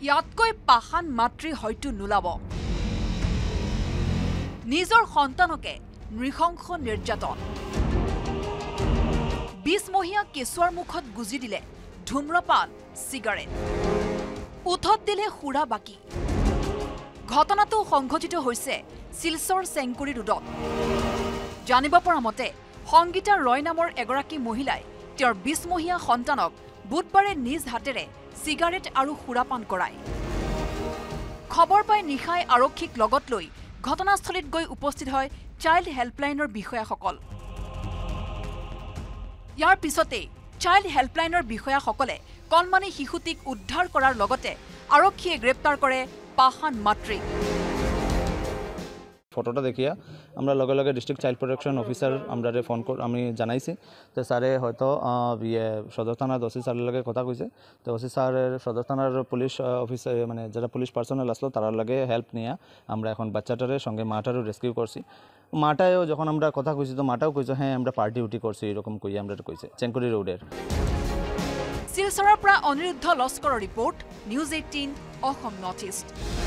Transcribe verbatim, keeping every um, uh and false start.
ইয়াতকৈ পাহান মাতৃ হয়তো নোলাব নিজৰ সন্তানকে নৃশংস নিৰ্যাতন বিশ মহীয়া কেঁচুৱাৰ মুখত গুজি দিলে ধূম্ৰপান সিগাৰেট উঠত দিলে সুৰা বাকি ঘটনাটো সংঘটিত হৈছে শিলচৰ চেংকুৰি ৰোডত জানিব পৰা মতে সংগীতা ৰয় নামৰ এগৰাকী মহিলাই তেওঁৰ বিশ মহীয়া সন্তানক বুধবাৰে নিজ হাতেৰে সিগাৰেট আৰু সুৰাপান কৰায় খবৰ পাই নিশাই আৰক্ষীক লগত লৈ ঘটনাস্থলীত গৈ উপস্থিত হয় চাইল্ড হেল্পলাইনৰ বিষয়াসকল ইয়াৰ পিছতে চাইল্ড হেল্পলাইনৰ বিষয়াসকলে কণমানি শিশুটিক উদ্ধাৰ কৰাৰ লগতে আৰক্ষীয়ে গ্ৰেপ্তাৰ কৰে পাহান মাতৃক ফটোটা দেখিয়া আমরা লগে লগে ডিস্ট্রিক্ট চাইল্ড প্রোটেকশন অফিসার আমরা ফোন কর আমি জানাইছি তো স্যারে হয়তো ইয়ে সদর থানার ওসি স্যারের লগে কথা কইছে তো ওসি স্যারের সদর থানার পুলিশ অফিসার মানে যারা পুলিশ পার্সোনাল আসলো তার লগে হেল্প নিয়া আমরা এখন বাচ্চাটারের সঙ্গে মাটারও রেস্কিউ করছি মাটায়ও যখন আমরা কথা কইছি তো মাটাও কইছে হ্যাঁ আমরা পার্টি উটি করছি এরকম কই আমরা কইছে চেংকুরি রোডের শিলচৰৰ পৰা অনিৰুদ্ধ লস্কৰৰ report news eighteen Assam north east.